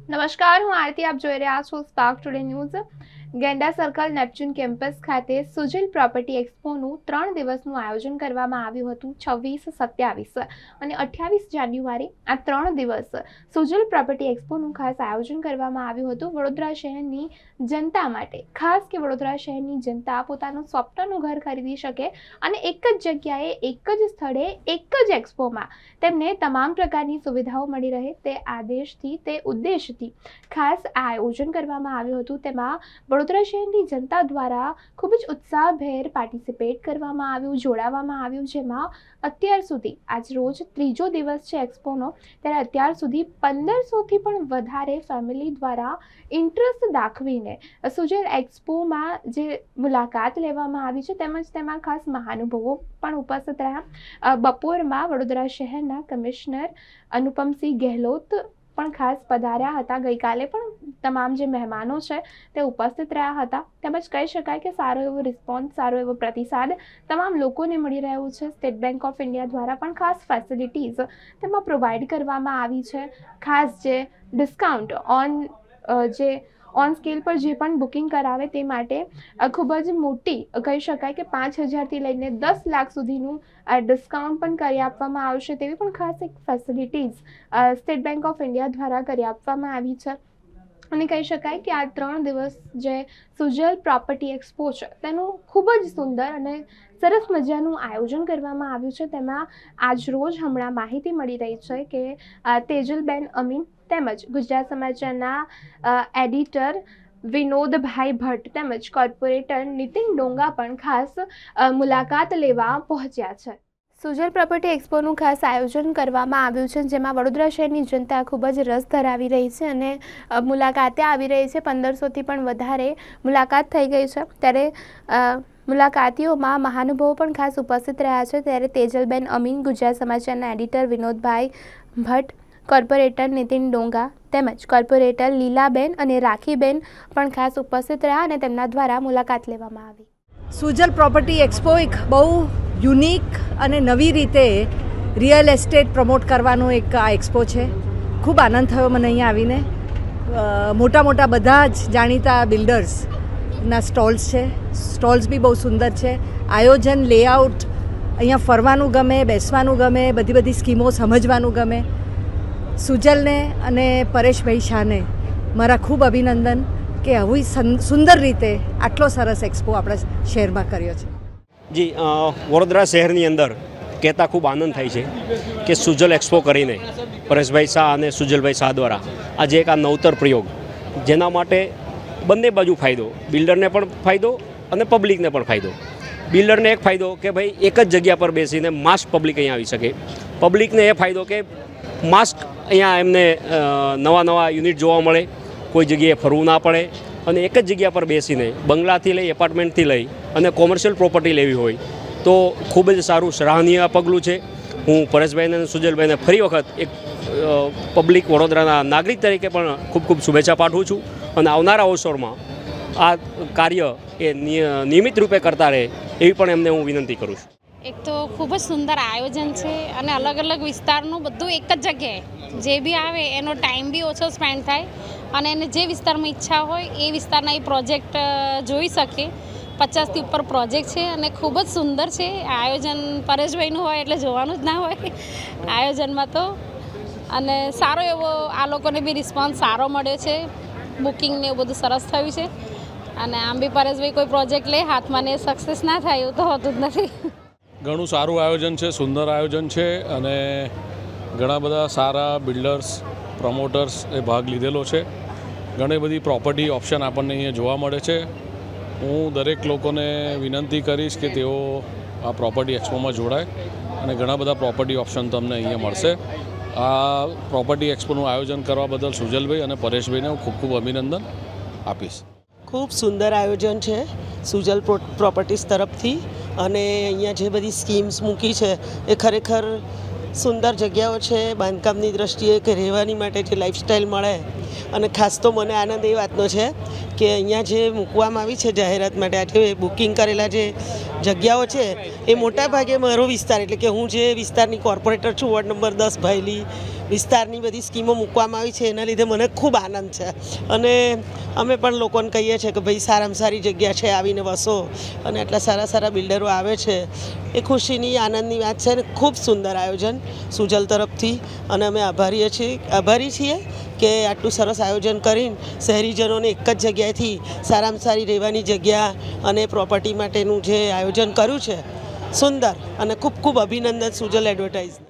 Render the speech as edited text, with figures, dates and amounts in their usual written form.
નમસ્કાર, હું આરતી. આપ જોઈ રહ્યા છો spark today news. Genda circle Neptune campus ખાતે સુજલ પ્રોપર્ટી એક્સપોનું 3 દિવસનું આયોજન કરવામાં આવ્યું હતું. 26, 27 અને 28 જાન્યુઆરી આ 3 દિવસ સુજલ પ્રોપર્ટી એક્સપોનું ખાસ આયોજન કરવામાં આવ્યું હતું વડોદરા શહેરની જનતા માટે. ખાસ કે વડોદરા શહેરની જનતા પોતાનું સ્વપ્નનું ઘર ખરીદી શકે અને એક જ જગ્યાએ, એક જ સ્થળે, એક જ એક્સપોમાં તેમને તમામ પ્રકારની સુવિધાઓ મળી રહે તે આદેશથી, તે ઉદ્દેશથી ખાસ આ આયોજન કરવામાં આવ્યું હતું. તેમાં વડોદરા શહેરની જનતા દ્વારા ખૂબ જ ઉત્સાહભેર પાર્ટિસિપેટ કરવામાં આવ્યું, જોડાવામાં આવ્યું, જેમાં અત્યાર સુધી આજ રોજ 3જો દિવસ છે એક્સપોનો, ત્યારે અત્યાર સુધી 1500થી પણ વધારે ફેમિલી દ્વારા ઇન્ટરેસ્ટ દાખવીને સુજલ એક્સપોમાં જે મુલાકાત લેવામાં આવી છે તેમજ તેમાં ખાસ મહાનુભાવો પણ ઉપસ્થિત રહ્યા. બપોરમાં વડોદરા શહેરના કમિશનર અનુપમસિંહ ગેહલોત પણ ખાસ પધાર્યા હતા. ગઈકાલે પણ તમામ જે મહેમાનો છે તે ઉપસ્થિત રહ્યા હતા. તેમજ કહી શકાય કે સારો એવો રિસ્પોન્સ, સારો એવો પ્રતિસાદ તમામ લોકોને મળી રહ્યો છે. સ્ટેટ બેંક ઓફ ઇન્ડિયા દ્વારા પણ ખાસ ફેસિલિટીઝ તેમાં પ્રોવાઈડ કરવામાં આવી છે. ખાસ જે ડિસ્કાઉન્ટ ઓન સ્કેલ પર જે પણ બુકિંગ કરાવે તે માટે ખૂબ જ મોટી કહી શકાય કે 5,000થી લઈને 10 લાખ સુધીનું ડિસ્કાઉન્ટ પણ કરી આપવામાં આવશે તેવી પણ ખાસ એક facilities state bank of India દ્વારા કરી આપવામાં આવી છે. અને કહી શકાય કે આ 3 દિવસ જે સુજલ પ્રોપર્ટી એક્સપો છે તેનું ખૂબ જ સુંદર અને સરસ મજાનું આયોજન કરવામાં આવ્યું છે. તેમાં આજ રોજ હમણાં માહિતી મળી રહી છે કે તેજલબેન અમીન તેમજ ગુજરાત સમાચારના એડિટર વિનોદભાઈ ભટ્ટ તેમજ કોર્પોરેટર નીતિન ડોંગા પણ ખાસ મુલાકાત લેવા પહોંચ્યા છે. સુજલ પ્રોપર્ટી એક્સપોનું ખાસ આયોજન કરવામાં આવ્યું છે, જેમાં વડોદરા શહેરની જનતા ખૂબ જ રસ ધરાવી રહી છે અને મુલાકાતે આવી રહી છે. 1500થી પણ વધારે મુલાકાત થઈ ગઈ છે. ત્યારે મુલાકાતીઓમાં મહાનુભાવો પણ ખાસ ઉપસ્થિત રહ્યા છે. ત્યારે તેજલબેન અમીન, ગુજરાત સમાચારના એડિટર વિનોદભાઈ ભટ્ટ, કોર્પોરેટર નીતિન ડોંગા તેમજ કોર્પોરેટર લીલાબેન અને રાખીબેન પણ ખાસ ઉપસ્થિત રહ્યા અને તેમના દ્વારા મુલાકાત લેવામાં આવી. સુજલ પ્રોપર્ટી એક્સપો એક બહુ યુનિક અને નવી રીતે રિયલ એસ્ટેટ પ્રમોટ કરવાનો એક આ એક્સપો છે. ખૂબ આનંદ થયો મને અહીંયા આવીને. મોટા મોટા બધા જ જાણીતા બિલ્ડર્સના સ્ટોલ્સ છે. સ્ટોલ્સ બી બહુ સુંદર છે. આયોજન, લેઆઉટ, અહીંયા ફરવાનું ગમે, બેસવાનું ગમે, બધી સ્કીમો સમજવાનું ગમે. સુજલને અને પરેશભાઈ શાહને મારા ખૂબ અભિનંદન કે આવી સુંદર રીતે આટલો સરસ એક્સપો આપણા શહેરમાં કર્યો છે. જી, વડોદરા શહેરની અંદર કહેતા ખૂબ આનંદ થાય છે કે સુજલ એક્સપો કરીને પરેશભાઈ શાહ અને સુજલભાઈ શાહ દ્વારા આજે એક આ નવતર પ્રયોગ, જેના માટે બંને બાજુ ફાયદો, બિલ્ડરને પણ ફાયદો અને પબ્લિકને પણ ફાયદો. બિલ્ડરને એક ફાયદો કે ભાઈ એક જ જગ્યા પર બેસીને માસ પબ્લિક અહીંયા આવી શકે. પબ્લિકને એ ફાયદો કે માસ્ક અહીંયા એમને નવા યુનિટ જોવા મળે, કોઈ જગ્યાએ ફરવું ના પડે અને એક જ જગ્યા પર બેસીને બંગલાથી લઈ, એપાર્ટમેન્ટથી લઈ અને કોમર્શિયલ પ્રોપર્ટી લેવી હોય તો ખૂબ જ સારું, સરાહનીય પગલું છે. હું પરેશભાઈને અને સુજલભાઈને ફરી વખત એક પબ્લિક વડોદરાના નાગરિક તરીકે પણ ખૂબ ખૂબ શુભેચ્છા પાઠવું છું અને આવનારા અવસરમાં આ કાર્ય એ નિયમિત રૂપે કરતા રહે એવી પણ એમને હું વિનંતી કરું છું. એક તો ખૂબ જ સુંદર આયોજન છે અને અલગ અલગ વિસ્તારનું બધું એક જ જગ્યાએ જે બી આવે એનો ટાઈમ બી ઓછો સ્પેન્ડ થાય અને એને જે વિસ્તારમાં ઈચ્છા હોય એ વિસ્તારના એ પ્રોજેક્ટ જોઈ શકે. 50થી ઉપર પ્રોજેક્ટ છે અને ખૂબ જ સુંદર છે આયોજન. પરેશભાઈનું હોય એટલે જોવાનું જ ના હોય આયોજનમાં તો. અને સારો એવો આ લોકોને બી રિસ્પોન્સ સારો મળ્યો છે. બુકિંગ ને એવું બધું સરસ થયું છે અને આમ બી પરેશભાઈ કોઈ પ્રોજેક્ટ લે હાથમાં ને સક્સેસ ના થાય એવું તો હોતું જ નથી. ઘણું સારું આયોજન છે, સુંદર આયોજન છે અને ઘણા બધા સારા બિલ્ડર્સ, પ્રમોટર્સ એ ભાગ લીધેલો છે. ઘણી બધી પ્રોપર્ટી ઓપ્શન આપણને અહીંયા જોવા મળે છે. હું દરેક લોકોને વિનંતી કરીશ કે તેઓ આ પ્રોપર્ટી એક્સપોમાં જોડાય અને ઘણા બધા પ્રોપર્ટી ઓપ્શન તમને અહીંયા મળશે. આ પ્રોપર્ટી એક્સપોનું આયોજન કરવા બદલ સુજલભાઈ અને પરેશભાઈને હું ખૂબ ખૂબ અભિનંદન આપીશ. ખૂબ સુંદર આયોજન છે સુજલ પ્રોપર્ટીઝ તરફથી અને અહીંયા જે બધી સ્કીમ્સ મૂકી છે એ ખરેખર સુંદર જગ્યાઓ છે. બાંધકામની દ્રષ્ટિએ કે રહેવાની માટે જે લાઈફસ્ટાઈલ મળે અને ખાસ તો મને આનંદ એ વાતનો છે કે અહીંયા જે મૂકવામાં આવી છે જાહેરાત માટે, આજે બુકિંગ કરેલા જે જગ્યાઓ છે એ મોટા ભાગે મારો વિસ્તાર એટલે કે હું જે વિસ્તારની કોર્પોરેટર છું, વોર્ડ નંબર 10 ભાયલી, વિસ્તારની બધી સ્કીમો મૂકવામાં આવી છે એના લીધે મને ખૂબ આનંદ છે અને અમે પણ લોકોને કહીએ છીએ કે ભાઈ સારામાં સારી જગ્યા છે, આવીને વસો, અને આટલા સારા સારા બિલ્ડરો આવે છે એ ખુશીની આનંદની વાત છે અને ખૂબ સુંદર આયોજન સુજલ તરફથી, અને અમે આભારી છીએ કે આટલું સરસ આયોજન કરીને શહેરીજનોને એક જ જગ્યાએથી સારામાં સારી રહેવાની જગ્યા અને પ્રોપર્ટી માટેનું જે આયોજન કર્યું છે સુંદર, અને ખૂબ ખૂબ અભિનંદન સુજલ એડવર્ટાઇઝ.